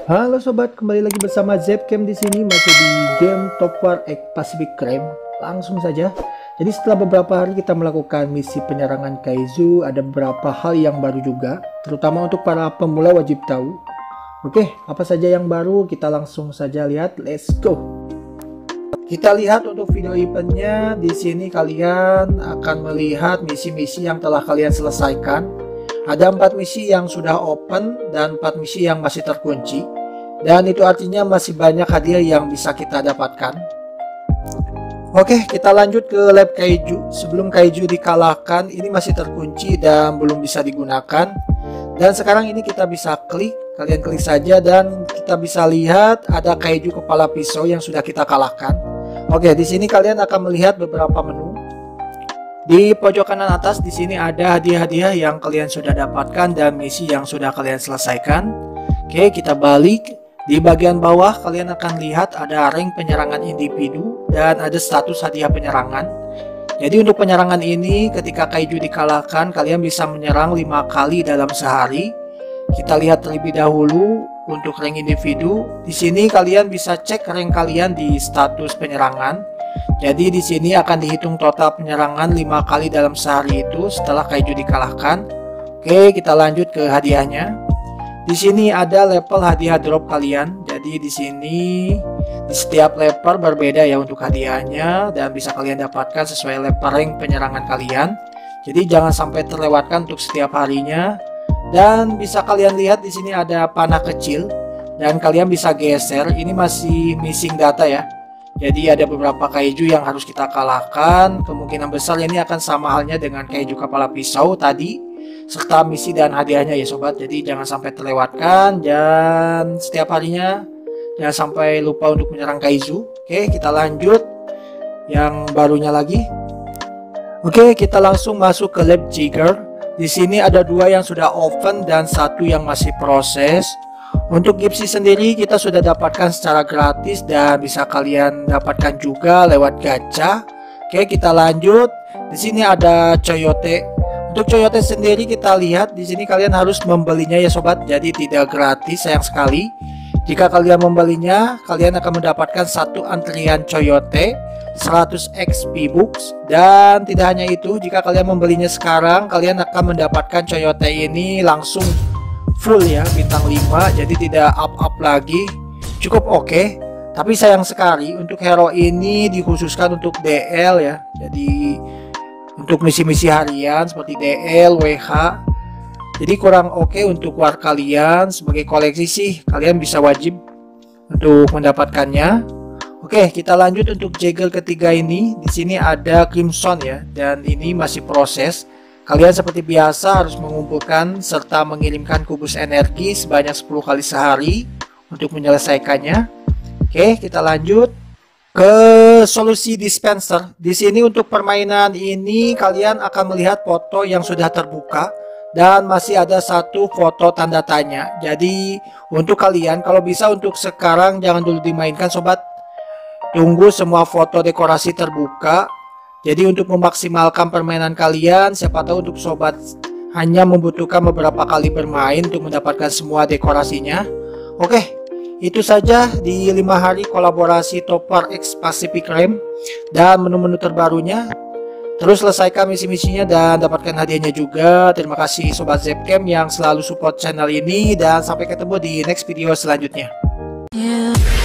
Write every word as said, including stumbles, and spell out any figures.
Halo sobat, kembali lagi bersama Zepcam di sini, masih di game Top War X Pacific Rim. Langsung saja. Jadi setelah beberapa hari kita melakukan misi penyerangan Kaizu, ada beberapa hal yang baru juga, terutama untuk para pemula wajib tahu. Oke, apa saja yang baru? Kita langsung saja lihat. Let's go. Kita lihat untuk video eventnya. Di sini kalian akan melihat misi-misi yang telah kalian selesaikan. Ada empat misi yang sudah open dan empat misi yang masih terkunci. Dan itu artinya masih banyak hadiah yang bisa kita dapatkan. Oke, kita lanjut ke lab Kaiju. Sebelum Kaiju dikalahkan, ini masih terkunci dan belum bisa digunakan. Dan sekarang ini kita bisa klik, kalian klik saja dan kita bisa lihat ada Kaiju kepala pisau yang sudah kita kalahkan. Oke, di sini kalian akan melihat beberapa menu. Di pojok kanan atas di sini ada hadiah-hadiah yang kalian sudah dapatkan dan misi yang sudah kalian selesaikan. Oke, kita balik. Di bagian bawah kalian akan lihat ada rank penyerangan individu dan ada status hadiah penyerangan. Jadi untuk penyerangan ini ketika Kaiju dikalahkan kalian bisa menyerang lima kali dalam sehari. Kita lihat terlebih dahulu untuk rank individu. Di sini kalian bisa cek rank kalian di status penyerangan. Jadi di sini akan dihitung total penyerangan lima kali dalam sehari itu setelah Kaiju dikalahkan. Oke, kita lanjut ke hadiahnya. Di sini ada level hadiah drop kalian. Jadi di sini di setiap level berbeda ya untuk hadiahnya dan bisa kalian dapatkan sesuai level rank penyerangan kalian. Jadi jangan sampai terlewatkan untuk setiap harinya. Dan bisa kalian lihat di sini ada panah kecil dan kalian bisa geser. Ini masih missing data ya. Jadi ada beberapa Kaiju yang harus kita kalahkan. Kemungkinan besar ini akan sama halnya dengan Kaiju kepala pisau tadi, serta misi dan hadiahnya ya sobat. Jadi jangan sampai terlewatkan dan setiap harinya jangan sampai lupa untuk menyerang Kaizu. Oke, kita lanjut yang barunya lagi. Oke, kita langsung masuk ke lab Jigger. Di sini ada dua yang sudah open dan satu yang masih proses. Untuk Gipsy sendiri kita sudah dapatkan secara gratis dan bisa kalian dapatkan juga lewat gacha. Oke, kita lanjut. Di sini ada Coyote. Untuk Coyote sendiri kita lihat di sini kalian harus membelinya ya sobat. Jadi tidak gratis, sayang sekali. Jika kalian membelinya, kalian akan mendapatkan satu antrian Coyote, seratus X P books, dan tidak hanya itu, jika kalian membelinya sekarang, kalian akan mendapatkan Coyote ini langsung full ya, bintang lima, jadi tidak up-up lagi. Cukup oke. Okay. Tapi sayang sekali untuk hero ini dikhususkan untuk D L ya. Jadi untuk misi-misi harian seperti D L, W H, jadi kurang oke okay untuk war kalian. Sebagai koleksi sih kalian bisa wajib untuk mendapatkannya. Oke, kita lanjut untuk Jagger ketiga ini. Di sini ada Crimson ya, dan ini masih proses. Kalian seperti biasa harus mengumpulkan serta mengirimkan kubus energi sebanyak sepuluh kali sehari untuk menyelesaikannya. Oke, kita lanjut ke solusi dispenser. Di sini untuk permainan ini kalian akan melihat foto yang sudah terbuka dan masih ada satu foto tanda tanya. Jadi untuk kalian kalau bisa untuk sekarang jangan dulu dimainkan sobat. Tunggu semua foto dekorasi terbuka. Jadi untuk memaksimalkan permainan kalian, siapa tahu untuk sobat hanya membutuhkan beberapa kali bermain untuk mendapatkan semua dekorasinya. Oke. Itu saja di lima hari kolaborasi Top War X Pacific Rim dan menu-menu terbarunya. Terus selesaikan misi-misinya dan dapatkan hadiahnya juga. Terima kasih sobat Zepcam yang selalu support channel ini dan sampai ketemu di next video selanjutnya. Yeah.